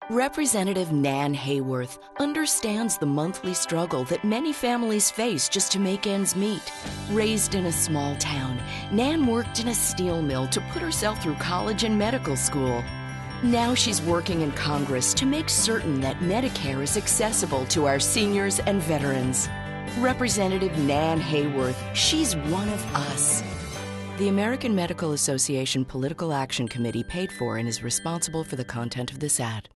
Representative Nan Hayworth understands the monthly struggle that many families face just to make ends meet. Raised in a small town, Nan worked in a steel mill to put herself through college and medical school. Now she's working in Congress to make certain that Medicare is accessible to our seniors and veterans. Representative Nan Hayworth, she's one of us. The American Medical Association Political Action Committee paid for and is responsible for the content of this ad.